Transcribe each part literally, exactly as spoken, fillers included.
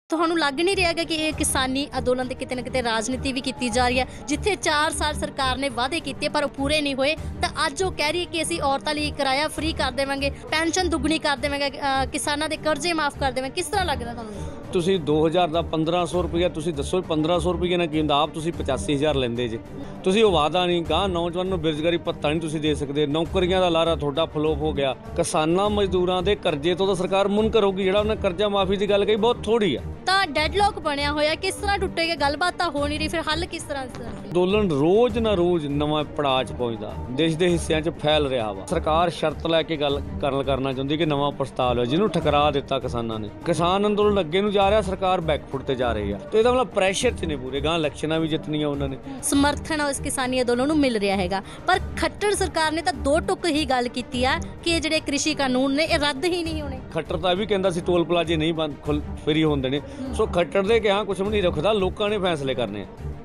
ਤੁਹਾਨੂੰ ਲੱਗ नहीं रहा कि ये किसानी अंदोलन से किते ना किते राजनीति भी की जा रही है, जिथे चार साल सरकार ने वादे किए पर पूरे नहीं हुए, तो अज वो कह रही है कि असीं औरतां लई किराया फ्री कर देवांगे, पेंशन दुगनी कर देवांगे, किसानां दे कर्जे माफ़ कर देवांगे। किस तरह लग रहा तुहानूं? ਤੁਸੀਂ दो हज़ार ਦਾ पंद्रह सौ रुपया ਤੁਸੀਂ ਦੱਸੋ पंद्रह सौ रुपये ਨਾਲ ਕੀ ਹੁੰਦਾ? ਆਪ ਤੁਸੀਂ पचासी हज़ार ਲੈਂਦੇ ਜੇ। ਤੁਸੀਂ ਉਹ ਵਾਅਦਾ ਨਹੀਂ ਗਾ ਨੌਜਵਾਨ ਨੂੰ ਬੇਰੁਜ਼ਗਾਰੀ ਭੱਤਾ ਨਹੀਂ ਤੁਸੀਂ ਦੇ ਸਕਦੇ, ਨੌਕਰੀਆਂ ਦਾ ਲਾਰਾ ਤੁਹਾਡਾ ਫਲੋਪ ਹੋ ਗਿਆ। ਕਿਸਾਨਾਂ ਮਜ਼ਦੂਰਾਂ ਦੇ ਕਰਜ਼ੇ ਤੋਂ ਤਾਂ ਸਰਕਾਰ ਮੁਨਕਰ ਹੋਊਗੀ, ਜਿਹੜਾ ਉਹਨੇ ਕਰਜ਼ਾ ਮਾਫੀ ਦੀ ਗੱਲ ਕਹੀ ਬਹੁਤ ਥੋੜੀ ਆ। ਤਾਂ ਡੈਡਲੌਕ ਬਣਿਆ ਹੋਇਆ, ਕਿਸ ਤਰ੍ਹਾਂ ਟੁੱਟੇਗਾ? ਗੱਲਬਾਤ ਤਾਂ ਹੋ ਨਹੀਂ ਰਹੀ, ਫਿਰ ਹੱਲ ਕਿਸ ਤਰ੍ਹਾਂ? ਅੰਦੋਲਨ ਰੋਜ਼ ਨਾ ਰੋਜ਼ ਨਵਾਂ ਪੜਾਅ 'ਚ ਪਹੁੰਚਦਾ, ਦੇਸ਼ ਦੇ ਹਿੱਸਿਆਂ 'ਚ ਫੈਲ ਰਿਹਾ ਵਾ। ਸਰਕਾਰ ਸ਼ਰਤ ਲੈ ਕੇ ਗੱਲ ਕਰਨ ਕਰਨਾ ਚਾਹੁੰਦੀ ਕਿ ਨਵਾਂ ਪ੍ਰਸਤਾਵ ਲਿਆ, ਜਿਹਨੂੰ ਠਕਰਾ ਦਿੱਤਾ ਕਿਸਾਨਾਂ ਨੇ। ਕਿਸਾਨ ਅੰਦੋਲਨ ਅੱਗੇ ਨੂੰ ਜਾ ਰਿਹਾ, ਸਰਕਾਰ ਬੈਕਫੁੱਟ ਤੇ ਜਾ ਰਹੀ ਆ, ਤੇ ਇਹਦਾ ਮਤਲਬ ਪ੍ਰੈਸ਼ਰ 'ਚ ਨੇ ਪੂਰੇ ਗਾਂ ਇਲੈਕਸ਼ਨਾਂ ਵੀ ਜਿੱਤਣੀਆਂ ਉਹਨਾਂ ਨੇ। ਸਮਰਥਨ ਇਸ ਕਿਸਾਨੀ ਅੰਦੋਲਨ ਨੂੰ ਮਿਲ ਰਿਹਾ ਹੈਗਾ, ਪਰ ਖੱਟਰ ਸਰਕਾਰ ਨੇ ਤਾਂ ਦੋ ਟੁੱਕ ਹੀ ਗੱਲ ਕੀਤੀ ਆ ਕਿ ਇਹ ਜਿਹੜੇ ਕ੍ਰਿਸ਼ੀ ਕਾਨੂੰਨ ਨੇ ਇਹ ਰੱਦ ਹੀ ਨਹੀਂ ਹੋਣੇ। ਖੱਟਰ ਤਾਂ ਵੀ ਕਹਿੰਦਾ ਸੀ ਟੋਲ ਪਲਾਜ਼ੇ ਨਹੀਂ ਬੰਦ ਖੁੱਲ ਫਰੀ ਹੋਣ ਦੇਣੇ। ਸੋ ਖੱਟਰ ਦੇ ਕਿਹਾ ਕੁਛ ਵੀ ਨਹੀਂ ਰੱਖਦਾ, ਲੋਕਾਂ ਨੇ ਫੈਸਲੇ ਕਰਨੇ ਆ।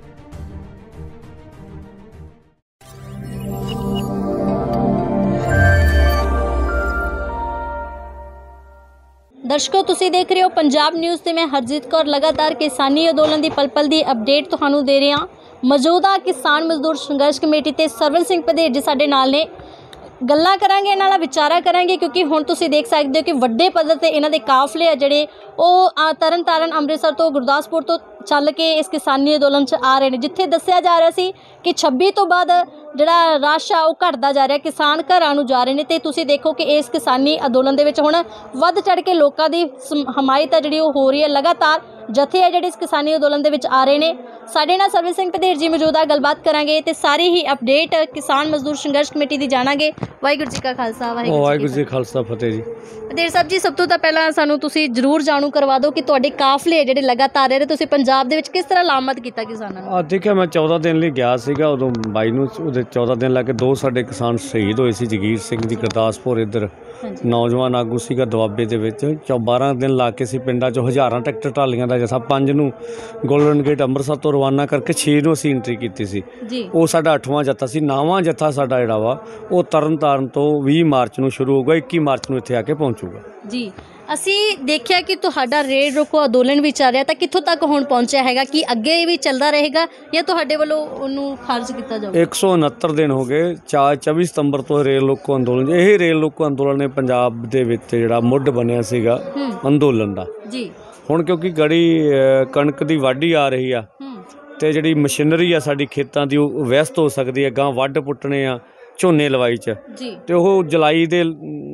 दर्शकों तुसी देख रहे हो पंजाब न्यूज़ ते मैं हरजीत कौर लगातार किसानी अंदोलन की पल पल की अपडेट तुहानू दे रही हाँ। मौजूदा किसान मजदूर संघर्ष कमेटी ते सरवण सिंह भदेर जी साडे नाल ने, गल्लां करांगे, इन्हां नाल विचारा करांगे, क्योंकि हुण तुसीं देख सकदे हो कि वड्डे पद्धर ते इन्हां दे काफले आ जिहड़े ओह तरन तारण अमृतसर तो गुरदासपुर तो चल के इस किसानी अंदोलन च आ रहे हैं, जिथे दस्सिया जा रहा सी कि छब्बी तो बाद जिहड़ा रश आ ओह घटदा जा रहा, किसान घरां नूं जा रहे हैं। तो तुसीं देखो कि इस किसानी अंदोलन दे विच हुण वध चढ़ के लोकां दी हमायत आ जिहड़ी ओह हो रही है। लगातार जथे है जिहड़े इस किसानी अंदोलन दे विच आ रहे हैं। साडे नाल सरवण सिंह भदेर जी मौजूद आ, गलबात करांगे ते सारी ही अपडेट किसान मजदूर संघर्ष कमेटी दी जाणांगे। वाहिगुरू जी का खालसा, वाहिगुरू जी खालसा फतेह जी। भदेर साहब जी, सब तो तां पहलां सानूं तुसीं जरूर जाणू करवा दो कि तुहाडे काफले जिहड़े लगातार रहे, तुसीं पंजाब दे विच किस तरह लामत कीता किसानां नूं? आ देखिया, मैं चौदह दिन ਲਈ ਗਿਆ ਸੀਗਾ, ਉਦੋਂ ਬਾਈ ਨੂੰ ਉਹਦੇ चौदह दिन ਲੱਗੇ। ਦੋ ਸਾਡੇ ਕਿਸਾਨ ਸ਼ਹੀਦ ਹੋਏ ਸੀ, ਜਗੀਰ ਸਿੰਘ ਦੀ ਗੁਰਦਾਸਪੁਰ, ਇੱਧਰ ਨੌਜਵਾਨ ਆਗੂ ਸੀਗਾ ਦੁਆਬੇ ਦੇ ਵਿੱਚ। ਚੌ ਬਾਰਾਂ ਦਿਨ ਲਾ ਕੇ ਸੀ ਪਿੰਡਾਂ 'ਚੋਂ ਹਜ਼ਾਰਾਂ ਟਰੈਕਟਰ ਟਰਾਲੀਆਂ ਦਾ ਜਥਾ ਪੰਜ ਨੂੰ ਗੋਲਡਨ ਗੇਟ ਅੰਮ੍ਰਿਤਸਰ ਤੋਂ ਰਵਾਨਾ ਕਰਕੇ ਛੇ ਨੂੰ ਅਸੀਂ ਐਂਟਰੀ ਕੀਤੀ ਸੀ। ਉਹ ਸਾਡਾ ਅੱਠਵਾਂ ਜਥਾ ਸੀ। ਨੌਵਾਂ ਜਥਾ ਸਾਡਾ ਜਿਹੜਾ ਵਾ ਉਹ ਤਰਨ ਤਾਰਨ ਤੋਂ ਵੀਹ ਮਾਰਚ ਨੂੰ ਸ਼ੁਰੂ ਹੋਊਗਾ, ਇੱਕੀ ਮਾਰਚ ਨੂੰ ਇੱਥੇ ਆ ਕੇ ਪਹੁੰਚੂਗਾ ਜੀ। ਅਸੀਂ ਦੇਖਿਆ ਕਿ ਤੁਹਾਡਾ ਰੇਡ ਰੋਕੋ ਅੰਦੋਲਨ ਵੀ ਚੱਲ ਰਿਹਾ, ਤਾਂ ਕਿੱਥੋਂ ਤੱਕ ਹੁਣ ਪਹੁੰਚਿਆ ਹੈਗਾ? ਕਿ ਅੱਗੇ ਵੀ ਚੱਲਦਾ ਰਹੇਗਾ ਜਾਂ ਤੁਹਾਡੇ ਵੱਲੋਂ ਉਹਨੂੰ ਖਾਰਜ ਕੀਤਾ ਜਾਊਗਾ? ਇੱਕ ਸੌ ਉਨੱਤਰ ਦਿਨ ਹੋ ਗਏ, ਚਾਰ ਚੌਵੀ ਸਤੰਬਰ ਤੋਂ ਰੇਲ ਰੋਕੋ ਅੰਦੋਲਨ। ਇਹ ਰੇਲ ਰੋਕੋ ਅੰਦੋਲਨ ਨੇ ਪੰਜਾਬ ਦੇ ਵਿੱਚ ਜਿਹੜਾ ਮੁੱਢ ਬਣਿਆ ਸੀਗਾ ਅੰਦੋਲਨ ਦਾ ਜੀ। ਹੁਣ ਕਿਉਂਕਿ ਗੜੀ ਕਣਕ ਦੀ ਵਾਢੀ ਆ ਰਹੀ ਆ, ਤੇ ਜਿਹੜੀ ਮਸ਼ੀਨਰੀ ਆ ਸਾਡੀ ਖੇਤਾਂ ਦੀ ਉਹ ਵਿਅਸਤ ਹੋ ਸਕਦੀ ਹੈ, ਗਾਂ ਵੱਢ ਪੁੱਟਣੇ ਆ ਝੋਨੇ ਲਵਾਈ 'ਚ, ਤੇ ਉਹ ਜੁਲਾਈ ਦੇ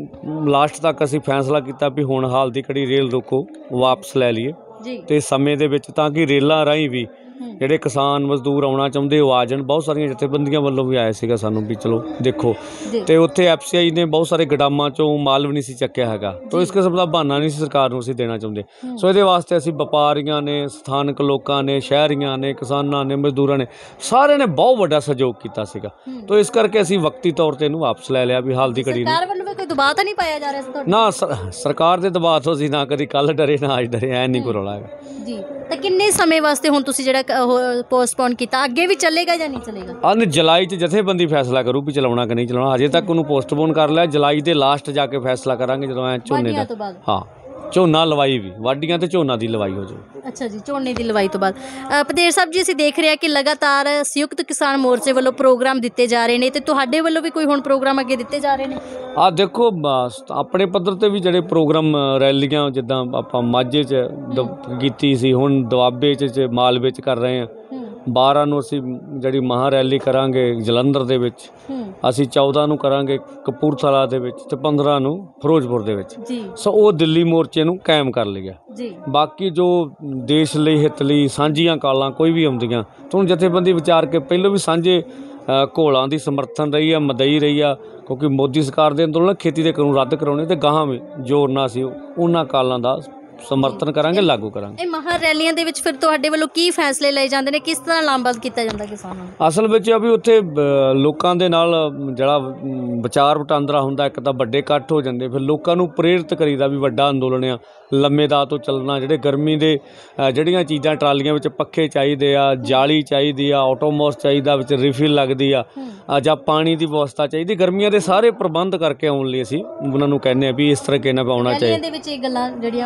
ਲਾਸਟ ਤੱਕ ਅਸੀਂ ਫੈਸਲਾ ਕੀਤਾ ਵੀ ਹੁਣ ਹਾਲ ਦੀ ਘੜੀ ਰੇਲ ਰੋਕੋ ਵਾਪਸ ਲੈ ਲਈਏ ਤੇ ਸਮੇਂ ਦੇ ਵਿੱਚ, ਤਾਂ ਕਿ ਰੇਲਾਂ ਰਾਹੀਂ ਵੀ ਜਿਹੜੇ ਕਿਸਾਨ ਮਜ਼ਦੂਰ ਆਉਣਾ ਚਾਹੁੰਦੇ ਉਹ ਆ ਜਾਣ। ਬਹੁਤ ਸਾਰੀਆਂ ਜਥੇਬੰਦੀਆਂ ਵੱਲੋਂ ਵੀ ਆਇਆ ਸੀਗਾ ਸਾਨੂੰ ਵੀ ਚਲੋ ਦੇਖੋ, ਤੇ ਉੱਥੇ ਐਫ ਸੀ ਆਈ ਨੇ ਬਹੁਤ ਸਾਰੇ ਗੋਦਾਮਾਂ 'ਚੋਂ ਮਾਲ ਵੀ ਨਹੀਂ ਸੀ ਚੱਕਿਆ ਹੈਗਾ, ਤਾਂ ਇਸ ਕਿਸਮ ਦਾ ਬਹਾਨਾ ਨਹੀਂ ਸੀ ਸਰਕਾਰ ਨੂੰ ਅਸੀਂ ਦੇਣਾ ਚਾਹੁੰਦੇ। ਸੋ ਇਹਦੇ ਵਾਸਤੇ ਅਸੀਂ ਵਪਾਰੀਆਂ ਨੇ, ਸਥਾਨਕ ਲੋਕਾਂ ਨੇ, ਸ਼ਹਿਰੀਆਂ ਨੇ, ਕਿਸਾਨਾਂ ਨੇ, ਮਜ਼ਦੂਰਾਂ ਨੇ, ਸਾਰਿਆਂ ਨੇ ਬਹੁਤ ਵੱਡਾ ਸਹਿਯੋਗ ਕੀਤਾ ਸੀਗਾ। ਤਾਂ ਇਸ ਕਰਕੇ ਅਸੀਂ ਵਕਤੀ ਤੌਰ 'ਤੇ ਇਹਨੂੰ ਵਾਪਸ ਲੈ ਲਿਆ ਵੀ ਹਾਲ ਦੀ ਘੜੀ ਕੋਈ ਦਬਾਅ ਤਾਂ ਨਹੀਂ ਪਾਇਆ ਜਾ ਰਿਹਾ ਸੀ ਨਾ? ਸਰਕਾਰ ਦੇ ਦਬਾਅ ਤੋਂ ਅਸੀਂ ਨਾ ਕਦੀ ਕੱਲ੍ਹ ਡਰੇ ਨਾ ਅੱਜ ਡਰੇ, ਐ ਨਹੀਂ ਕੋਈ ਰੌਲਾ ਹੈਗਾ ਜੀ। ਤਾਂ ਕਿੰਨੇ ਸਮੇਂ ਵਾਸਤੇ ਹੁਣ ਤੁਸੀਂ ਜਿਹੜਾ ਪੋਸਟਪੋਨ ਕੀਤਾ, ਅੱਗੇ ਵੀ ਚੱਲੇਗਾ ਜਾਂ ਨਹੀਂ ਚੱਲੇਗਾ? ਅਨ ਜੁਲਾਈ 'ਚ ਜਥੇਬੰਦੀ ਫੈਸਲਾ ਕਰੂ ਵੀ ਚਲਾਉਣਾ ਕਿ ਨਹੀਂ ਚਲਾਉਣਾ। ਹਜੇ ਤੱਕ ਉਹਨੂੰ ਪੋਸਟਪੋਨ ਕਰ ਲਿਆ, ਜੁਲਾਈ ਦੇ ਲਾਸਟ ਜਾ ਕੇ ਫੈਸਲਾ ਕਰਾਂਗੇ ਜਦੋਂ ਐ ਝੋਨੇ ਦਾ, ਹਾਂ ਝੋਨਾ ਲਵਾਈ ਵੀ, ਵਾਢੀਆਂ ਤੇ ਝੋਨਾ ਦੀ ਲਵਾਈ ਹੋ ਜਾਊ। ਅੱਛਾ ਜੀ, ਝੋਨੇ ਦੀ ਲਵਾਈ ਤੋਂ ਬਾਅਦ। ਭਦੇਰ ਸਾਹਿਬ ਜੀ, ਅਸੀਂ ਦੇਖ ਰਹੇ ਹਾਂ ਕਿ ਲਗਾਤਾਰ ਸੰਯੁਕਤ ਕਿਸਾਨ ਮੋਰਚੇ ਵੱਲੋਂ ਪ੍ਰੋਗਰਾਮ ਦਿੱਤੇ ਜਾ ਰਹੇ ਨੇ, ਤੇ ਤੁਹਾਡੇ ਵੱਲੋਂ ਵੀ ਕੋਈ ਹੁਣ ਪ੍ਰੋਗਰਾਮ ਅੱਗੇ ਦਿੱਤੇ ਜਾ ਰਹੇ ਨੇ? ਆ ਦੇਖੋ, ਆਪਣੇ ਪੱਧਰ ਤੇ ਵੀ ਜਿਹੜੇ ਪ੍ਰੋਗਰਾਮ ਰੈਲੀਆਂ, ਜਿੱਦਾਂ ਆਪਾਂ ਮਾਝੇ 'ਚ ਕੀਤੀ ਸੀ, ਹੁਣ ਦੁਆਬੇ 'ਚ ਮਾਲਵੇ 'ਚ ਕਰ ਰਹੇ ਹਾਂ। ਬਾਰਾਂ ਨੂੰ ਅਸੀਂ ਜਿਹੜੀ ਮਹਾ ਰੈਲੀ ਕਰਾਂਗੇ ਜਲੰਧਰ ਦੇ ਵਿੱਚ, ਅਸੀਂ ਚੌਦਾਂ ਨੂੰ ਕਰਾਂਗੇ ਕਪੂਰਥਲਾ ਦੇ ਵਿੱਚ, ਤੇ ਪੰਦਰਾਂ ਨੂੰ ਫਿਰੋਜ਼ਪੁਰ ਦੇ ਵਿੱਚ। ਸੋ ਉਹ ਦਿੱਲੀ ਮੋਰਚੇ ਨੂੰ ਕਾਇਮ ਕਰ ਲਿਆ। ਬਾਕੀ ਜੋ ਦੇਸ਼ ਲਈ, ਹਿੱਤ ਲਈ ਸਾਂਝੀਆਂ ਕਾਲਾਂ ਕੋਈ ਵੀ ਆਉਂਦੀਆਂ, ਤੁਹਾਨੂੰ ਜਥੇਬੰਦੀ ਵਿਚਾਰ ਕੇ ਪਹਿਲਾਂ ਵੀ ਸਾਂਝੇ ਘੋਲਾਂ ਦੀ ਸਮਰਥਨ ਰਹੀ ਆ, ਮਦਈ ਰਹੀ ਆ, ਕਿਉਂਕਿ ਮੋਦੀ ਸਰਕਾਰ ਦੇ ਅੰਦੋਲਨ ਖੇਤੀ ਦੇ ਕਾਨੂੰਨ ਰੱਦ ਕਰਾਉਣੇ, ਤੇ ਗਾਹਾਂ ਵੀ ਜ਼ੋਰ ਨਾਲ ਸੀ ਉਹਨਾਂ ਕਾਲਾਂ ਦਾ ਸਮਰਥਨ ਕਰਾਂਗੇ, ਲਾਗੂ ਕਰਾਂਗੇ। ਇਹ ਮਹਾਂ ਰੈਲੀਆਂ ਦੇ ਵਿੱਚ ਫਿਰ ਤੁਹਾਡੇ ਵੱਲੋਂ ਕੀ ਫੈਸਲੇ ਲਏ ਜਾਂਦੇ ਨੇ? ਕਿਸ ਤਰ੍ਹਾਂ ਲਾਮਬੰਦ ਕੀਤਾ ਜਾਂਦਾ ਕਿਸਾਨਾਂ ਨੂੰ? ਅਸਲ ਵਿੱਚ ਆ ਵੀ ਉੱਥੇ ਲੋਕਾਂ ਦੇ ਨਾਲ ਜਿਹੜਾ ਵਿਚਾਰ ਵਟਾਂਦਰਾ ਹੁੰਦਾ, ਇੱਕ ਤਾਂ ਵੱਡੇ ਇਕੱਠ ਹੋ ਜਾਂਦੇ, ਫਿਰ ਲੋਕਾਂ ਨੂੰ ਪ੍ਰੇਰਿਤ ਕਰੀਦਾ ਵੀ ਵੱਡਾ ਅੰਦੋਲਨ ਆ, ਲੰਮੇ ਦਾ ਤੋਂ ਚੱਲਣਾ। ਜਿਹੜੇ ਗਰਮੀ ਦੇ ਜਿਹੜੀਆਂ ਚੀਜ਼ਾਂ ਟਰਾਲੀਆਂ ਵਿੱਚ, ਪੱਖੇ ਚਾਹੀਦੇ ਆ, ਜਾਲੀ ਚਾਹੀਦੀ ਆ, ਆਟੋਮੋਸ ਚਾਹੀਦਾ, ਵਿੱਚ ਰਿਫਿਲ ਲੱਗਦੀ ਆ, ਜਾਂ ਪਾਣੀ ਦੀ ਵਿਵਸਥਾ ਚਾਹੀਦੀ। ਗਰਮੀਆਂ ਦੇ ਸਾਰੇ ਪ੍ਰਬੰਧ ਕਰਕੇ ਆਉਣ ਲਈ ਅਸੀਂ ਉਹਨਾਂ ਨੂੰ ਕਹਿੰਦੇ ਆ ਵੀ ਇਸ ਤਰੀਕੇ ਨਾਲ ਆਉਣਾ ਚਾਹੀਦਾ। ਇਹਦੇ ਵਿੱਚ ਇਹ ਗੱਲਾਂ ਜਿਹੜੀਆਂ ਖੁੱਲੀਆਂ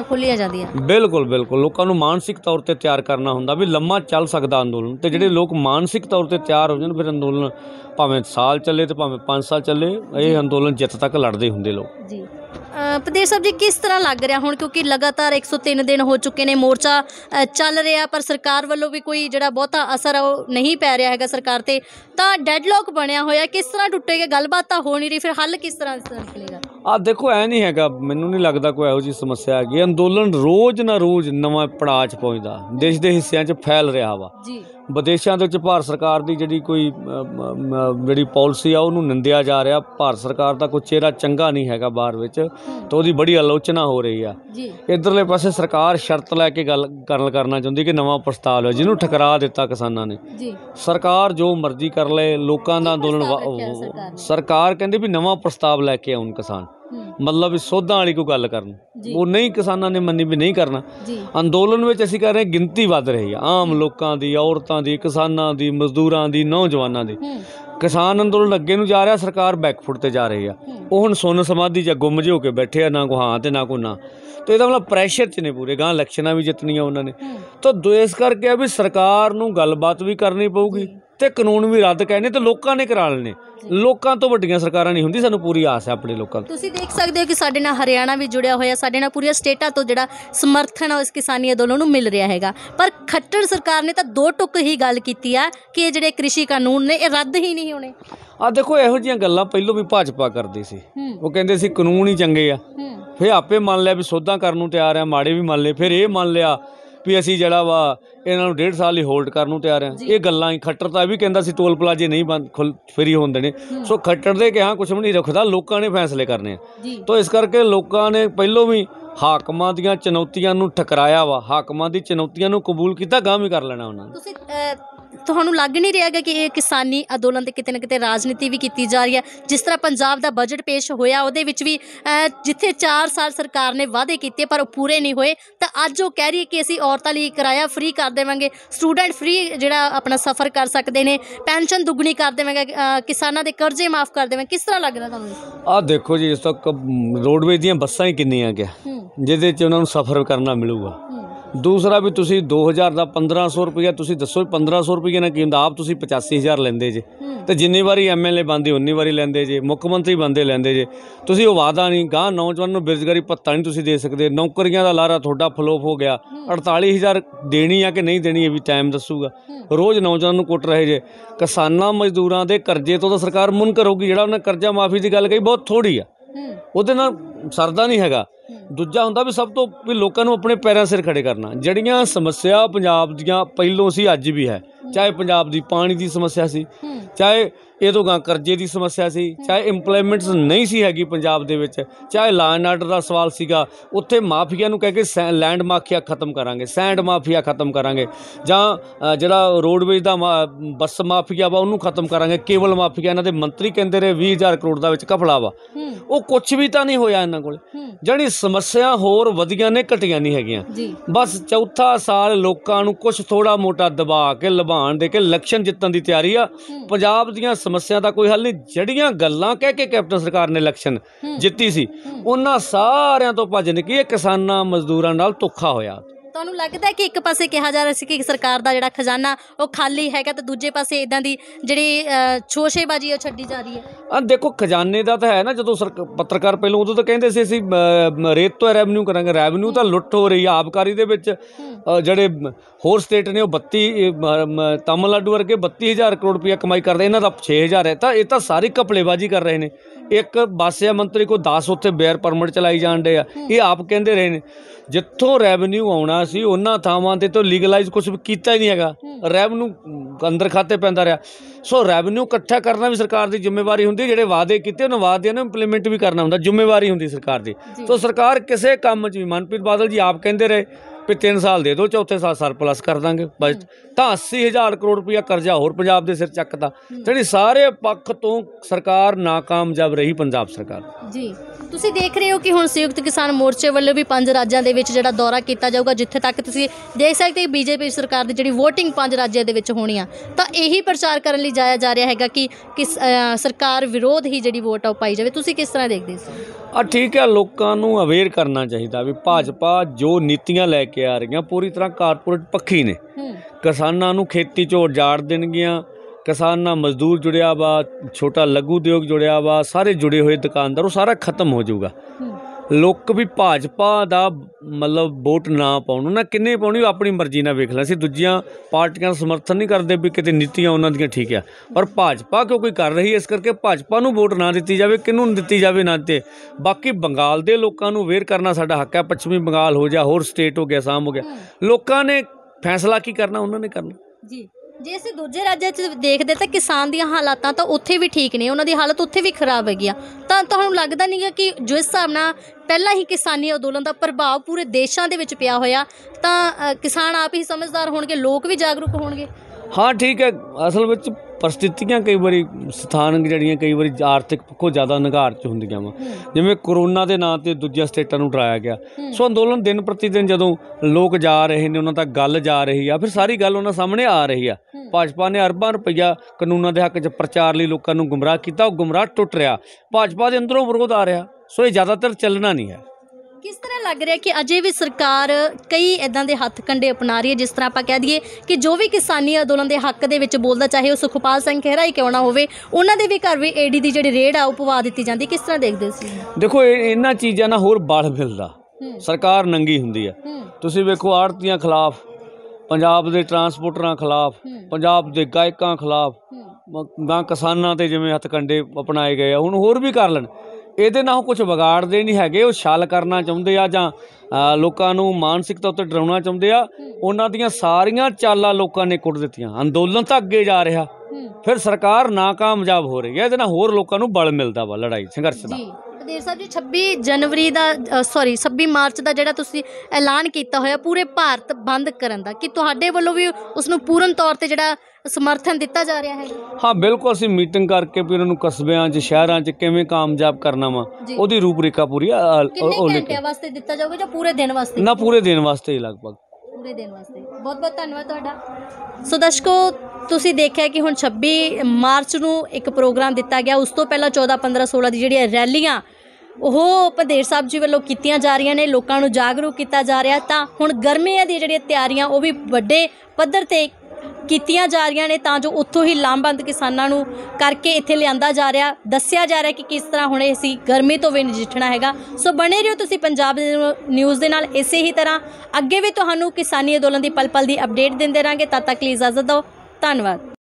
ਜਾਂਦੀ ਹੈ। ਬਿਲਕੁਲ ਬਿਲकुल ਲੋਕਾਂ ਨੂੰ ਮਾਨਸਿਕ ਤੌਰ ਤੇ ਤਿਆਰ ਕਰਨਾ ਹੁੰਦਾ ਵੀ ਲੰਮਾ ਚੱਲ ਸਕਦਾ ਅੰਦੋਲਨ, ਤੇ ਜਿਹੜੇ ਲੋਕ ਮਾਨਸਿਕ ਤੌਰ ਤੇ ਤਿਆਰ ਹੋ ਜਾਣ ਫਿਰ ਅੰਦੋਲਨ ਭਾਵੇਂ ਸਾਲ ਚੱਲੇ ਤੇ ਭਾਵੇਂ ਪੰਜ ਸਾਲ ਚੱਲੇ, ਇਹ ਅੰਦੋਲਨ ਜਿੱਤ ਤੱਕ ਲੜਦੇ ਹੁੰਦੇ ਲੋਕ ਜੀ। ਪਦੇਸ਼ ਸਾਹਿਬ ਜੀ, ਕਿਸ ਤਰ੍ਹਾਂ ਲੱਗ ਰਿਹਾ ਹੁਣ, ਕਿਉਂਕਿ ਲਗਾਤਾਰ ਇੱਕ ਸੌ ਤਿੰਨ ਦਿਨ ਹੋ ਚੁੱਕੇ ਨੇ, ਮੋਰਚਾ ਚੱਲ ਰਿਹਾ, ਪਰ ਸਰਕਾਰ ਵੱਲੋਂ ਵੀ ਕੋਈ ਜਿਹੜਾ ਬਹੁਤਾ ਅਸਰ ਉਹ ਨਹੀਂ ਪੈ ਰਿਹਾ ਹੈਗਾ ਸਰਕਾਰ ਤੇ, ਤਾਂ ਡੈਡਲੌਕ ਬਣਿਆ ਹੋਇਆ, ਕਿਸ ਤਰ੍ਹਾਂ ਟੁੱਟੇਗਾ? ਗੱਲਬਾਤ ਤਾਂ ਹੋ ਨਹੀਂ ਰਹੀ, ਫਿਰ ਹੱਲ ਕਿਸ ਤਰ੍ਹਾਂ ਨਿਕਲੇਗਾ? ਆ ਦੇਖੋ, ਐ ਨਹੀਂ ਹੈਗਾ, ਮੈਨੂੰ ਨਹੀਂ ਲੱਗਦਾ ਕੋਈ ਇਹੋ ਜਿਹੀ ਸਮੱਸਿਆ ਹੈਗੀ। ਅੰਦੋਲਨ ਰੋਜ਼ ਨਾ ਰੋਜ਼ ਨਵਾਂ ਪੜਾਅ 'ਚ ਪਹੁੰਚਦਾ, ਦੇਸ਼ ਦੇ ਹਿੱਸਿਆਂ 'ਚ ਫੈਲ ਰਿਹਾ ਵਾ ਜੀ। ਵਿਦੇਸ਼ਾਂ ਦੇ ਵਿੱਚ ਭਾਰਤ ਸਰਕਾਰ ਦੀ ਜਿਹੜੀ ਕੋਈ ਜਿਹੜੀ ਪਾਲਿਸੀ ਆ ਉਹਨੂੰ ਨਿੰਦਿਆ ਜਾ ਰਿਹਾ। ਭਾਰਤ ਸਰਕਾਰ ਦਾ ਕੋਈ ਚਿਹਰਾ ਚੰਗਾ ਨਹੀਂ ਹੈਗਾ ਬਾਹਰ ਵਿੱਚ, ਤਾਂ ਉਹਦੀ ਬੜੀ ਆਲੋਚਨਾ ਹੋ ਰਹੀ ਆ। ਇੱਧਰਲੇ ਪਾਸੇ ਸਰਕਾਰ ਸ਼ਰਤ ਲੈ ਕੇ ਗੱਲ ਗੱਲ ਕਰਨਾ ਚਾਹੁੰਦੀ ਕਿ ਨਵਾਂ ਪ੍ਰਸਤਾਵ ਲਿਆ, ਜਿਹਨੂੰ ਠੁਕਰਾ ਦਿੱਤਾ ਕਿਸਾਨਾਂ ਨੇ। ਸਰਕਾਰ ਜੋ ਮਰਜ਼ੀ ਕਰ ਲਏ, ਲੋਕਾਂ ਦਾ ਅੰਦੋਲਨ, ਸਰਕਾਰ ਕਹਿੰਦੇ ਵੀ ਨਵਾਂ ਪ੍ਰਸਤਾਵ ਲੈ ਕੇ ਆਉਣ ਕਿਸਾਨ, ਮਤਲਬ ਵੀ ਸੋਧਾਂ ਵਾਲੀ ਕੋਈ ਗੱਲ ਕਰਨ, ਉਹ ਨਹੀਂ ਕਿਸਾਨਾਂ ਨੇ ਮੰਨੀ ਵੀ ਨਹੀਂ ਕਰਨਾ। ਅੰਦੋਲਨ ਵਿੱਚ ਅਸੀਂ ਕਰ ਰਹੇ ਗਿਣਤੀ ਵੱਧ ਰਹੀ ਆ, ਆਮ ਲੋਕਾਂ ਦੀ, ਔਰਤਾਂ ਦੀ, ਕਿਸਾਨਾਂ ਦੀ, ਮਜ਼ਦੂਰਾਂ ਦੀ, ਨੌਜਵਾਨਾਂ ਦੀ। ਕਿਸਾਨ ਅੰਦੋਲਨ ਅੱਗੇ ਨੂੰ ਜਾ ਰਿਹਾ, ਸਰਕਾਰ ਬੈਕਫੁੱਟ ਤੇ ਜਾ ਰਹੀ ਆ। ਉਹ ਹੁਣ ਸੁੰਨ ਸਮਾਧੀ ਜਾਂ ਗੁੰਮ ਜਿਹੇ ਹੋ ਕੇ ਬੈਠੇ ਆ, ਨਾ ਕੋ ਹਾਂ ਤੇ ਨਾ ਕੋ ਨਾ। ਤਾਂ ਇਹਦਾ ਮਤਲਬ ਪ੍ਰੈਸ਼ਰ 'ਚ ਨੇ ਪੂਰੇ, ਗਾਂ ਇਲੈਕਸ਼ਨਾਂ ਵੀ ਜਿੱਤਣੀਆਂ ਉਹਨਾਂ ਨੇ। ਤਾਂ ਇਸ ਕਰਕੇ ਆ ਵੀ ਸਰਕਾਰ ਨੂੰ ਗੱਲਬਾਤ ਵੀ ਕਰਨੀ ਪਊਗੀ ਤੇ ਕਾਨੂੰਨ ਵੀ ਰੱਦ ਕਰਨੇ, ਤੇ ਲੋਕਾਂ ਨੇ ਕਰਾ ਲੈਣੇ। ਲੋਕਾਂ ਤੋਂ ਵੱਡੀਆਂ ਸਰਕਾਰਾਂ ਨਹੀਂ ਹੁੰਦੀ, ਸਾਨੂੰ ਪੂਰੀ ਆਸ ਹੈ ਆਪਣੇ ਲੋਕਾਂ ਤੋਂ। ਤੁਸੀਂ ਦੇਖ ਸਕਦੇ ਹੋ ਕਿ ਸਾਡੇ ਨਾਲ ਹਰਿਆਣਾ ਵੀ ਜੁੜਿਆ ਹੋਇਆ, ਸਾਡੇ ਨਾਲ ਪੂਰੀਆਂ ਸਟੇਟਾਂ ਤੋਂ ਜਿਹੜਾ ਸਮਰਥਨ ਹੈ ਇਸ ਕਿਸਾਨੀ ਅੰਦੋਲਨ ਨੂੰ ਮਿਲ ਰਿਹਾ ਹੈਗਾ। ਪਰ ਖੱਟੜ ਸਰਕਾਰ ਨੇ ਤਾਂ ਦੋ ਟੁੱਕ ਹੀ ਗੱਲ ਕੀਤੀ ਆ ਕਿ ਇਹ ਜਿਹੜੇ ਕ੍ਰਿਸ਼ੀ ਕਾਨੂੰਨ ਨੇ ਇਹ ਰੱਦ ਹੀ ਨਹੀਂ ਹੋਣੇ। ਆ ਦੇਖੋ, ਇਹੋ ਜਿਹੀਆਂ ਗੱਲਾਂ ਪਹਿਲੋਂ ਵੀ ਭਾਜਪਾ ਕਰਦੀ ਸੀ। ਉਹ ਕਹਿੰਦੇ ਸੀ ਕਾਨੂੰਨ ਹੀ ਚੰਗੇ ਆ, ਫਿਰ ਆਪੇ ਮੰਨ ਲਿਆ ਵੀ ਸੋਧਾਂ ਕਰਨ ਨੂੰ ਤਿਆਰ ਆ, ਮਾੜੇ ਵੀ ਮੰਨ ਲਏ, ਫਿਰ ਇਹ ਮੰਨ ਲਿਆ ਵੀ ਅਸੀਂ ਜਿਹੜਾ ਵਾ ਇਹਨਾਂ ਨੂੰ ਡੇਢ ਸਾਲ ਹੀ ਹੋਲਡ ਕਰਨ ਨੂੰ ਤਿਆਰ ਹਾਂ। ਇਹ ਗੱਲਾਂ ਹੀ ਖੱਟਰ ਤਾਂ ਇਹ ਵੀ ਕਹਿੰਦਾ ਸੀ ਟੋਲ ਪਲਾਜ਼ੇ ਨਹੀਂ ਬੰਦ ਖੁੱਲ ਫਰੀ ਹੁੰਦੇ ਨੇ। ਸੋ ਖੱਟਰ ਦੇ ਕਿਹਾ ਕੁਛ ਵੀ ਨਹੀਂ ਰੱਖਦਾ, ਲੋਕਾਂ ਨੇ ਫੈਸਲੇ ਕਰਨੇ ਆ। ਤਾਂ ਇਸ ਕਰਕੇ ਲੋਕਾਂ ਨੇ ਪਹਿਲੋਂ ਵੀ ਹਾਕਮਾਂ ਦੀਆਂ ਚੁਣੌਤੀਆਂ ਨੂੰ ਠਕਰਾਇਆ ਵਾ, ਹਾਕਮਾਂ ਦੀ ਚੁਣੌਤੀਆਂ ਨੂੰ ਕਬੂਲ ਕੀਤਾ, ਗਾਂ ਵੀ ਕਰ ਲੈਣਾ ਉਹਨਾਂ ਨੇ। ਤੁਸੀਂ ਤੁਹਾਨੂੰ ਲੱਗ ਨਹੀਂ ਰਿਹਾ ਕਿ ਇਹ ਕਿਸਾਨੀ ਅੰਦੋਲਨ 'ਤੇ ਕਿਤੇ ਨਾ ਕਿਤੇ ਰਾਜਨੀਤੀ ਵੀ ਕੀਤੀ ਜਾ ਰਹੀ ਹੈ? ਜਿਸ ਤਰ੍ਹਾਂ ਪੰਜਾਬ ਦਾ ਬਜਟ ਪੇਸ਼ ਹੋਇਆ, ਉਹਦੇ ਵਿੱਚ ਵੀ ਜਿੱਥੇ ਚਾਰ ਸਾਲ ਸਰਕਾਰ ਨੇ ਵਾਅਦੇ ਕੀਤੇ ਪਰ ਉਹ ਪੂਰੇ ਨਹੀਂ ਹੋਏ, ਤਾਂ ਅੱਜ ਉਹ ਕਹਿ ਰਹੀ ਹੈ ਕਿ ਅਸੀਂ ਔਰਤਾਂ ਲਈ ਕਿਰਾਇਆ ਫ੍ਰੀ ਕਰ ਦੇਵਾਂਗੇ, ਸਟੂਡੈਂਟ ਫ੍ਰੀ ਜਿਹੜਾ ਆਪਣਾ ਸਫ਼ਰ ਕਰ ਸਕਦੇ ਨੇ, ਪੈਨਸ਼ਨ ਦੁੱਗਣੀ ਕਰ ਦੇਵਾਂਗੇ, ਕਿਸਾਨਾਂ ਦੇ ਕਰਜ਼ੇ ਮਾਫ਼ ਕਰ ਦੇਵਾਂਗੇ। ਕਿਸ ਤਰ੍ਹਾਂ ਲੱਗ ਰਿਹਾ ਤੁਹਾਨੂੰ? ਆਹ ਦੇਖੋ ਜੀ, ਇਸ ਤੱਕ ਰੋਡਵੇਜ਼ ਦੀਆਂ ਬੱਸਾਂ ਹੀ ਕਿੰਨੀਆਂ ਗਿਆ ਜਿਹਦੇ 'ਚ ਉਹਨਾਂ ਨੂੰ ਸਫ਼ਰ ਕਰਨਾ ਮਿਲੂਗਾ। ਦੂਸਰਾ ਵੀ ਤੁਸੀਂ ਦੋ ਹਜ਼ਾਰ ਦਾ ਪੰਦਰਾਂ ਸੌ ਰੁਪਈਆ, ਤੁਸੀਂ ਦੱਸੋ ਪੰਦਰਾਂ ਸੌ ਰੁਪਈਏ ਨਾਲ ਕੀ ਹੁੰਦਾ? ਆਪ ਤੁਸੀਂ ਪਚਾਸੀ ਹਜ਼ਾਰ ਲੈਂਦੇ ਜੇ, ਤੇ ਜਿੰਨੀ ਵਾਰੀ ਐਮ ਐਲ ਏ ਬਣਦੇ ਉਨੀ ਵਾਰੀ ਲੈਂਦੇ ਜੇ, ਮੁੱਖ ਮੰਤਰੀ ਬਣਦੇ ਲੈਂਦੇ ਜੇ। ਤੁਸੀਂ ਉਹ ਵਾਅਦਾ ਨਹੀਂ, ਗਾਂ ਨੌਜਵਾਨ ਨੂੰ ਬੇਰੁਜ਼ਗਾਰੀ ਭੱਤਾ ਨਹੀਂ ਤੁਸੀਂ ਦੇ ਸਕਦੇ, ਨੌਕਰੀਆਂ ਦਾ ਲਾਰਾ ਤੁਹਾਡਾ ਫਲੋਪ ਹੋ ਗਿਆ। ਅੜਤਾਲੀ ਹਜ਼ਾਰ ਦੇਣੀ ਆ ਕਿ ਨਹੀਂ ਦੇਣੀ ਇਹ ਵੀ ਟਾਈਮ ਦੱਸੂਗਾ। ਰੋਜ਼ ਨੌਜਵਾਨ ਨੂੰ ਕੁੱਟ ਰਹੇ ਜੇ। ਕਿਸਾਨਾਂ ਮਜ਼ਦੂਰਾਂ ਦੇ ਕਰਜ਼ੇ ਤੋਂ ਤਾਂ ਸਰਕਾਰ ਮੁਨਕਰ ਹੋਊਗੀ। ਜਿਹੜਾ ਉਹਨਾਂ ਕਰਜ਼ਾ ਮਾਫੀ ਦੀ ਗੱਲ ਕਹੀ ਬਹੁਤ ਥੋੜ੍ਹੀ ਆ, ਉਹਦੇ ਨਾਲ ਸਰਦਾ ਨਹੀਂ ਹੈਗਾ। ਦੂਜਾ ਹੁੰਦਾ ਵੀ ਸਭ ਤੋਂ ਵੀ ਲੋਕਾਂ ਨੂੰ ਆਪਣੇ ਪੈਰਾਂ ਸਿਰ ਖੜੇ ਕਰਨਾ। ਜਿਹੜੀਆਂ ਸਮੱਸਿਆ ਪੰਜਾਬ ਦੀਆਂ ਪਹਿਲੋਂ ਸੀ ਅੱਜ ਵੀ ਹੈ, ਚਾਹੇ ਪੰਜਾਬ ਦੀ ਪਾਣੀ ਦੀ ਸਮੱਸਿਆ ਸੀ, ਚਾਹੇ ਇਹ ਤੋਂ ਗਾਂ ਕਰਜ਼ੇ ਦੀ ਸਮੱਸਿਆ ਸੀ, ਚਾਹੇ ਇੰਪਲੋਇਮੈਂਟਸ ਨਹੀਂ ਸੀ ਹੈਗੀ ਪੰਜਾਬ ਦੇ ਵਿੱਚ, ਚਾਹੇ ਲਾ ਐਂਡ ਆਰਡਰ ਦਾ ਸਵਾਲ ਸੀਗਾ। ਉੱਥੇ ਮਾਫੀਆ ਨੂੰ ਕਹਿ ਕੇ ਸੈ ਲੈਂਡ ਮਾਫੀਆ ਖਤਮ ਕਰਾਂਗੇ, ਸੈਂਡ ਮਾਫੀਆ ਖਤਮ ਕਰਾਂਗੇ, ਜਾਂ ਜਿਹੜਾ ਰੋਡਵੇਜ਼ ਦਾ ਬੱਸ ਮਾਫੀਆ ਵਾ ਉਹਨੂੰ ਖਤਮ ਕਰਾਂਗੇ, ਕੇਵਲ ਮਾਫੀਆ। ਇਹਨਾਂ ਦੇ ਮੰਤਰੀ ਕਹਿੰਦੇ ਰਹੇ ਵੀਹ ਹਜ਼ਾਰ ਕਰੋੜ ਦਾ ਵਿੱਚ ਘਪਲਾ ਵਾ, ਉਹ ਕੁਛ ਵੀ ਤਾਂ ਨਹੀਂ ਹੋਇਆ ਇਹਨਾਂ ਕੋਲ। ਜਿਹੜੀ ਸਮੱਸਿਆ ਹੋਰ ਵਧੀਆਂ ਨੇ, ਘਟੀਆਂ ਨਹੀਂ ਹੈਗੀਆਂ। ਬਸ ਚੌਥਾ ਸਾਲ ਲੋਕਾਂ ਨੂੰ ਕੁਛ ਥੋੜਾ ਮੋਟਾ ਦਬਾ ਕੇ ਲਭਾਣ ਦੇ ਕੇ ਇਲੈਕਸ਼ਨ ਜਿੱਤਣ ਦੀ ਤਿਆਰੀ ਆ। ਪੰਜਾਬ ਦੀਆਂ ਸਮੱਸਿਆ ਦਾ ਕੋਈ ਹੱਲ ਨਹੀਂ। ਜਿਹੜੀਆਂ ਗੱਲਾਂ ਕਹਿ ਕੇ ਕੈਪਟਨ ਸਰਕਾਰ ਨੇ ਇਲੈਕਸ਼ਨ ਜਿੱਤੀ ਸੀ, ਉਹਨਾਂ ਸਾਰਿਆਂ ਤੋਂ ਭੱਜ ਨਿਕਲੀ। ਇਹ ਕਿਸਾਨਾਂ ਮਜ਼ਦੂਰਾਂ ਨਾਲ ਧੋਖਾ ਹੋਇਆ। ਤੁਹਾਨੂੰ ਲੱਗਦਾ ਕਿ ਇੱਕ ਪਾਸੇ ਕਿਹਾ ਜਾ ਰਿਹਾ ਸੀ ਕਿ ਸਰਕਾਰ ਦਾ ਜਿਹੜਾ ਖਜ਼ਾਨਾ ਉਹ ਖਾਲੀ ਹੈਗਾ, ਤੇ ਦੂਜੇ ਪਾਸੇ ਇਦਾਂ ਦੀ ਜਿਹੜੀ ਸ਼ੋਸ਼ੇਬਾਜ਼ੀ ਉਹ ਛੱਡੀ ਜਾ ਰਹੀ ਹੈ? ਆ ਦੇਖੋ, ਖਜ਼ਾਨੇ ਦਾ ਤਾਂ ਹੈ ਨਾ। ਜਦੋਂ ਪੱਤਰਕਾਰ ਪਹਿਲਾਂ ਉਦੋਂ ਤਾਂ ਕਹਿੰਦੇ ਸੀ ਅਸੀਂ ਰੇਤ ਤੋਂ ਰੈਵਨਿਊ ਕਰਾਂਗੇ। ਰੈਵਨਿਊ ਤਾਂ ਲੁੱਟ ਹੋ ਰਹੀ ਆ ਆਬਕਾਰੀ ਦੇ ਵਿੱਚ। ਜਿਹੜੇ ਹੋਰ ਸਟੇਟ ਨੇ ਉਹ ਬੱਤੀ, ਤਾਮਿਲਨਾਡੂ ਵਰਗੇ ਬੱਤੀ ਹਜ਼ਾਰ ਕਰੋੜ ਰੁਪਈਆ ਕਮਾਈ ਕਰਦੇ, ਇਹਨਾਂ ਦਾ ਛੇ ਹਜ਼ਾਰ ਹੈ। ਤਾਂ ਇਹ ਤਾਂ ਸਾਰੀ ਘਪਲੇਬਾਜ਼ੀ ਕਰ ਰਹੇ ਨੇ। ਇੱਕ ਬਾਸਿਆ ਮੰਤਰੀ ਕੋਲ ਦਸ ਉੱਥੇ ਬੇਅਰ ਪਰਮਿਟ ਚਲਾਈ ਜਾਣ ਡੇ ਆ। ਇਹ ਆਪ ਕਹਿੰਦੇ ਰਹੇ ਨੇ ਜਿੱਥੋਂ ਰੈਵਨਿਊ ਆਉਣਾ ਸੀ ਉਹਨਾਂ ਥਾਵਾਂ 'ਤੇ ਤਾਂ ਲੀਗਲਾਈਜ਼ ਕੁਛ ਵੀ ਕੀਤਾ ਹੀ ਨਹੀਂ ਹੈਗਾ। ਰੈਵਨਿਊ ਅੰਦਰ ਖਾਤੇ ਪੈਂਦਾ ਰਿਹਾ। ਸੋ ਰੈਵਨਿਊ ਇਕੱਠਾ ਕਰਨਾ ਵੀ ਸਰਕਾਰ ਦੀ ਜ਼ਿੰਮੇਵਾਰੀ ਹੁੰਦੀ। ਜਿਹੜੇ ਵਾਅਦੇ ਕੀਤੇ ਉਹਨਾਂ ਵਾਅਦਿਆਂ ਨੂੰ ਇੰਪਲੀਮੈਂਟ ਵੀ ਕਰਨਾ ਹੁੰਦਾ, ਜ਼ਿੰਮੇਵਾਰੀ ਹੁੰਦੀ ਸਰਕਾਰ ਦੀ। ਸੋ ਸਰਕਾਰ ਕਿਸੇ ਕੰਮ 'ਚ ਵੀ, ਮਨਪ੍ਰੀਤ ਬਾਦਲ ਜੀ ਆਪ ਕਹਿੰਦੇ ਰਹੇ ਵੀ ਤਿੰਨ ਸਾਲ ਦੇ ਦਿਓ, ਚੌਥੇ ਸਾਲ ਸਰਪਲਸ ਕਰ ਦਾਂਗੇ ਬਜਟ। ਤਾਂ ਅੱਸੀ ਹਜ਼ਾਰ ਕਰੋੜ ਰੁਪਈਆ ਕਰਜ਼ਾ ਹੋਰ ਪੰਜਾਬ ਦੇ ਸਿਰ ਚੱਕਦਾ। ਜਿਹੜੀ ਸਾਰੇ ਪੱਖ ਤੋਂ ਸਰਕਾਰ ਨਾਕਾਮਯਾਬ ਰਹੀ ਪੰਜਾਬ ਸਰਕਾਰ ਜੀ। ਤੁਸੀਂ ਦੇਖ ਰਹੇ ਹੋ ਕਿ ਹੁਣ ਸੰਯੁਕਤ ਕਿਸਾਨ ਮੋਰਚੇ ਵੱਲੋਂ ਵੀ ਪੰਜ ਰਾਜਾਂ ਦੇ ਵਿੱਚ ਜਿਹੜਾ ਦੌਰਾ ਕੀਤਾ ਜਾਊਗਾ, ਜਿੱਥੇ ਤੱਕ ਤੁਸੀਂ ਦੇਖ ਸਕਦੇ ਬੀਜੇਪੀ ਸਰਕਾਰ ਦੀ ਜਿਹੜੀ ਵੋਟਿੰਗ ਪੰਜ ਰਾਜਾਂ ਦੇ ਵਿੱਚ ਹੋਣੀ ਆ, ਤਾਂ ਇਹੀ ਪ੍ਰਚਾਰ ਕਰਨ ਲਈ ਜਾਇਆ ਜਾ ਰਿਹਾ ਹੈਗਾ ਕਿ ਕਿਸ ਸਰਕਾਰ ਵਿਰੋਧ ਹੀ ਜਿਹੜੀ ਵੋਟ ਆ ਉਹ ਪਾਈ ਜਾਵੇ। ਤੁਸੀਂ ਕਿਸ ਤਰ੍ਹਾਂ ਦੇਖਦੇ ਹੋ? ਆ ਠੀਕ ਹੈ, ਲੋਕਾਂ ਨੂੰ ਅਵੇਅਰ ਕਰਨਾ ਚਾਹੀਦਾ ਵੀ ਭਾਜਪਾ ਜੋ ਨੀਤੀਆਂ ਲੈ ਕੇ ਆ ਰਹੀਆਂ ਪੂਰੀ ਤਰ੍ਹਾਂ ਕਾਰਪੋਰੇਟ ਪੱਖੀ ਨੇ। ਕਿਸਾਨਾਂ ਨੂੰ ਖੇਤੀ 'ਚੋਂ ਉਜਾੜ ਦੇਣਗੀਆਂ, ਕਿਸਾਨ ਨਾਲ ਮਜ਼ਦੂਰ ਜੁੜਿਆ ਵਾ, ਛੋਟਾ ਲਘੂ ਉਦਯੋਗ ਜੁੜਿਆ ਵਾ, ਸਾਰੇ ਜੁੜੇ ਹੋਏ ਦੁਕਾਨਦਾਰ, ਉਹ ਸਾਰਾ ਖਤਮ ਹੋ ਜਾਊਗਾ। ਲੋਕ ਵੀ ਭਾਜਪਾ ਦਾ ਮਤਲਬ ਵੋਟ ਨਾ ਪਾਉਣ, ਉਹਨਾਂ ਕਿੰਨੇ ਪਾਉਣੀ ਉਹ ਆਪਣੀ ਮਰਜ਼ੀ ਨਾਲ ਵੇਖ ਲੈ। ਅਸੀਂ ਦੂਜੀਆਂ ਪਾਰਟੀਆਂ ਦਾ ਸਮਰਥਨ ਨਹੀਂ ਕਰਦੇ ਵੀ ਕਿਤੇ ਨੀਤੀਆਂ ਉਹਨਾਂ ਦੀਆਂ ਠੀਕ ਆ, ਪਰ ਭਾਜਪਾ ਕਿਉਂ ਕੋਈ ਕਰ ਰਹੀ ਹੈ, ਇਸ ਕਰਕੇ ਭਾਜਪਾ ਨੂੰ ਵੋਟ ਨਾ ਦਿੱਤੀ ਜਾਵੇ, ਕਿਹਨੂੰ ਦਿੱਤੀ ਜਾਵੇ ਨਾ ਦਿੱਤੇ। ਬਾਕੀ ਬੰਗਾਲ ਦੇ ਲੋਕਾਂ ਨੂੰ ਅਵੇਅਰ ਕਰਨਾ ਸਾਡਾ ਹੱਕ ਹੈ। ਪੱਛਮੀ ਬੰਗਾਲ ਹੋ ਜਾ, ਹੋਰ ਸਟੇਟ ਹੋ ਗਿਆ, ਅਸਾਮ ਹੋ ਗਿਆ, ਲੋਕਾਂ ਨੇ ਫੈਸਲਾ ਕੀ ਕਰਨਾ ਉਹਨਾਂ ਨੇ ਕਰਨਾ ਜੀ। ਜੇ ਅਸੀਂ ਦੂਜੇ ਰਾਜਾਂ 'ਚ ਦੇਖਦੇ ਤਾਂ ਕਿਸਾਨ ਦੀਆਂ ਹਾਲਾਤਾਂ ਤਾਂ ਉੱਥੇ ਵੀ ਠੀਕ ਨੇ, ਉਹਨਾਂ ਦੀ ਹਾਲਤ ਉੱਥੇ ਵੀ ਖਰਾਬ ਹੈਗੀ ਆ। ਤਾਂ ਤੁਹਾਨੂੰ ਲੱਗਦਾ ਨਹੀਂ ਗਾ ਕਿ ਜੋ ਇਸ ਹਿਸਾਬ ਨਾਲ ਪਹਿਲਾਂ ਹੀ ਕਿਸਾਨੀ ਅੰਦੋਲਨ ਦਾ ਪ੍ਰਭਾਵ ਪੂਰੇ ਦੇਸ਼ਾਂ ਦੇ ਵਿੱਚ ਪਿਆ ਹੋਇਆ, ਤਾਂ ਕਿਸਾਨ ਆਪ ਹੀ ਸਮਝਦਾਰ ਹੋਣਗੇ, ਲੋਕ ਵੀ ਜਾਗਰੂਕ ਹੋਣਗੇ? ਹਾਂ ਠੀਕ ਹੈ, ਅਸਲ ਵਿੱਚ ਪਰਿਸਥਿਤੀਆਂ ਕਈ ਵਾਰੀ ਸਥਾਨਕ ਜਿਹੜੀਆਂ ਕਈ ਵਾਰੀ ਆਰਥਿਕ ਪੱਖੋਂ ਜ਼ਿਆਦਾ ਨਿਘਾਰ 'ਚ ਹੁੰਦੀਆਂ ਵਾ, ਜਿਵੇਂ ਕਰੋਨਾ ਦੇ ਨਾਂ 'ਤੇ ਦੂਜੀਆਂ ਸਟੇਟਾਂ ਨੂੰ ਡਰਾਇਆ ਗਿਆ। ਸੋ ਅੰਦੋਲਨ ਦਿਨ ਪ੍ਰਤੀ ਦਿਨ ਜਦੋਂ ਲੋਕ ਜਾ ਰਹੇ ਨੇ, ਉਹਨਾਂ ਤੱਕ ਗੱਲ ਜਾ ਰਹੀ ਆ, ਫਿਰ ਸਾਰੀ ਗੱਲ ਉਹਨਾਂ ਸਾਹਮਣੇ ਆ ਰਹੀ ਆ। ਭਾਜਪਾ ਨੇ ਅਰਬਾਂ ਰੁਪਈਆ ਕਾਨੂੰਨਾਂ ਦੇ ਹੱਕ 'ਚ ਪ੍ਰਚਾਰ ਲਈ ਲੋਕਾਂ ਨੂੰ ਗੁੰਮਰਾਹ ਕੀਤਾ, ਉਹ ਗੁੰਮਰਾਹ ਟੁੱਟ ਰਿਹਾ। ਭਾਜਪਾ ਦੇ ਅੰਦਰੋਂ ਵਿਰੋਧ ਆ ਰਿਹਾ, ਸੋ ਇਹ ਜ਼ਿਆਦਾਤਰ ਚੱਲਣਾ ਨਹੀਂ ਹੈ। ਕਿਸ ਤਰ੍ਹਾਂ ਲੱਗ ਰਿਹਾ ਕਿ ਅਜੇ ਵੀ ਸਰਕਾਰ ਕਈ ਇੱਦਾਂ ਦੇ ਹੱਥ ਕੰਡੇ ਅਪਣਾ ਰਹੀ ਹੈ, ਜਿਸ ਤਰ੍ਹਾਂ ਆਪਾਂ ਕਹਿ ਦਈਏ ਕਿ ਜੋ ਵੀ ਕਿਸਾਨੀ ਅੰਦੋਲਨ ਦੇ ਹੱਕ ਦੇ ਵਿੱਚ ਬੋਲਦਾ, ਚਾਹੇ ਉਹ ਸੁਖਪਾਲ ਸਿੰਘ ਖਹਿਰਾ ਹੀ ਕਿਉਂ ਨਾ ਹੋਵੇ, ਉਹਨਾਂ ਦੇ ਵੀ ਘਰ ਵੀ ਏਡੀ ਦੀ ਜਿਹੜੀ ਰੇਡ ਆ ਉਹ ਪਵਾ ਦਿੱਤੀ ਜਾਂਦੀ। ਕਿਸ ਤਰ੍ਹਾਂ ਦੇਖਦੇ ਸੀ? ਦੇਖੋ, ਇਹ ਇਹਨਾਂ ਚੀਜ਼ਾਂ ਨਾਲ ਹੋਰ ਬਲ ਮਿਲਦਾ, ਸਰਕਾਰ ਨੰਗੀ ਹੁੰਦੀ ਹੈ। ਤੁਸੀਂ ਵੇਖੋ, ਆੜ੍ਹਤੀਆਂ ਖਿਲਾਫ, ਪੰਜਾਬ ਦੇ ਟਰਾਂਸਪੋਰਟਰਾਂ ਖਿਲਾਫ, ਪੰਜਾਬ ਦੇ ਗਾਇਕਾਂ ਖਿਲਾਫ, ਗਾਂ ਕਿਸਾਨਾਂ 'ਤੇ ਜਿਵੇਂ ਹੱਥ ਕੰਡੇ ਅਪਣਾਏ ਗਏ ਆ, ਹੁਣ ਹੋਰ ਵੀ ਕਰ ਲੈਣ। ਇਹਦੇ ਨਾਲ ਕੁਝ ਵਿਗਾੜਦੇ ਨਹੀਂ ਹੈਗੇ, ਉਹ ਛਲ ਕਰਨਾ ਚਾਹੁੰਦੇ ਆ ਜਾਂ ਲੋਕਾਂ ਨੂੰ ਮਾਨਸਿਕਤਾ ਉੱਤੇ ਡਰਾਉਣਾ ਚਾਹੁੰਦੇ ਆ। ਉਹਨਾਂ ਦੀਆਂ ਸਾਰੀਆਂ ਚਾਲਾਂ ਲੋਕਾਂ ਨੇ ਕੁੱਟ ਦਿੱਤੀਆਂ। ਅੰਦੋਲਨ ਤਾਂ ਅੱਗੇ ਜਾ ਰਿਹਾ, ਫਿਰ ਸਰਕਾਰ ਨਾਕਾਮਯਾਬ ਹੋ ਰਹੀ ਹੈ। ਇਹਦੇ ਨਾਲ ਹੋਰ ਲੋਕਾਂ ਨੂੰ ਬਲ ਮਿਲਦਾ ਵਾ ਲੜਾਈ ਸੰਘਰਸ਼ ਦਾ। ਦੇਰ ਸਾਹਿਬ ਜੀ, ਛੱਬੀ ਜਨਵਰੀ ਦਾ ਸੌਰੀ ਛੱਬੀ ਮਾਰਚ ਦਾ ਜਿਹੜਾ ਤੁਸੀਂ ਐਲਾਨ ਕੀਤਾ ਹੋਇਆ ਪੂਰੇ ਭਾਰਤ ਬੰਦ ਕਰਨ ਦਾ, ਕਿ ਤੁਹਾਡੇ ਵੱਲੋਂ ਵੀ ਉਸ ਨੂੰ ਪੂਰਨ ਤੌਰ 'ਤੇ ਜਿਹੜਾ ਸਮਰਥਨ ਦਿੱਤਾ ਜਾ ਰਿਹਾ ਹੈ? ਹਾਂ ਬਿਲਕੁਲ, ਅਸੀਂ ਮੀਟਿੰਗ ਕਰਕੇ ਵੀ ਉਹਨਾਂ ਨੂੰ ਕਸਬਿਆਂ 'ਚ, ਸ਼ਹਿਰਾਂ 'ਚ ਕਿਵੇਂ ਕਾਮਯਾਬ ਕਰਨਾ ਵਾ, ਉਹਦੀ ਰੂਪਰੇਖਾ ਪੂਰੀ ਘੰਟਿਆਂ ਵਾਸਤੇ ਦਿੱਤਾ ਜਾਊਗਾ ਜਾਂ ਪੂਰੇ ਦਿਨ ਵਾਸਤੇ? ਨਾ, ਪੂਰੇ ਦਿਨ ਵਾਸਤੇ ਲਗਭਗ ਪੂਰੇ ਦਿਨ ਵਾਸਤੇ। ਬਹੁਤ ਬਹੁਤ ਧੰਨਵਾਦ ਤੁਹਾਡਾ। ਸੋ ਦਰਸ਼ਕੋ, ਤੁਸੀਂ ਦੇਖਿਆ ਕਿ ਹੁਣ ਛੱਬੀ ਮਾਰਚ ਨੂੰ ਇੱਕ ਪ੍ਰੋਗਰਾਮ ਦਿੱਤਾ ਗਿਆ, ਉਸ ਤੋਂ ਪਹਿਲਾਂ ਚੌਦਾਂ ਪੰਦਰਾਂ ਸੋਲਾਂ ਦੀ ਜਿਹੜੀਆਂ ਰੈਲੀਆਂ ਉਹ ਪੰਧੇਰ ਸਾਹਿਬ ਜੀ ਵੱਲੋਂ ਕੀਤੀਆਂ ਜਾ ਰਹੀਆਂ ਨੇ, ਲੋਕਾਂ ਨੂੰ ਜਾਗਰੂਕ ਕੀਤਾ ਜਾ ਰਿਹਾ। ਤਾਂ ਹੁਣ ਗਰਮੀਆਂ ਦੀਆਂ ਜਿਹੜੀਆਂ ਤਿਆਰੀਆਂ ਉਹ ਵੀ ਵੱਡੇ ਪੱਧਰ 'ਤੇ ਕੀਤੀਆਂ ਜਾ ਰਹੀਆਂ ਨੇ, ਤਾਂ ਜੋ ਉੱਥੋਂ ਹੀ ਲਾਮਬੰਦ ਕਿਸਾਨਾਂ ਨੂੰ ਕਰਕੇ ਇੱਥੇ ਲਿਆਂਦਾ ਜਾ ਰਿਹਾ, ਦੱਸਿਆ ਜਾ ਰਿਹਾ ਕਿ ਕਿਸ ਤਰ੍ਹਾਂ ਹੁਣ ਅਸੀਂ ਗਰਮੀ ਤੋਂ ਵੀ ਨਜਿੱਠਣਾ ਹੈਗਾ। ਸੋ ਬਣੇ ਰਹੋ ਤੁਸੀਂ ਪੰਜਾਬ ਨਿਊਜ਼ ਦੇ ਨਾਲ। ਇਸੇ ਹੀ ਤਰ੍ਹਾਂ ਅੱਗੇ ਵੀ ਤੁਹਾਨੂੰ ਕਿਸਾਨੀ ਅੰਦੋਲਨ ਦੀ ਪਲ ਪਲ ਦੀ ਅਪਡੇਟ ਦਿੰਦੇ ਰਹਾਂਗੇ। ਤਦ ਤੱਕ ਲਈ ਇਜਾਜ਼ਤ ਦਿਓ। ਧੰਨਵਾਦ।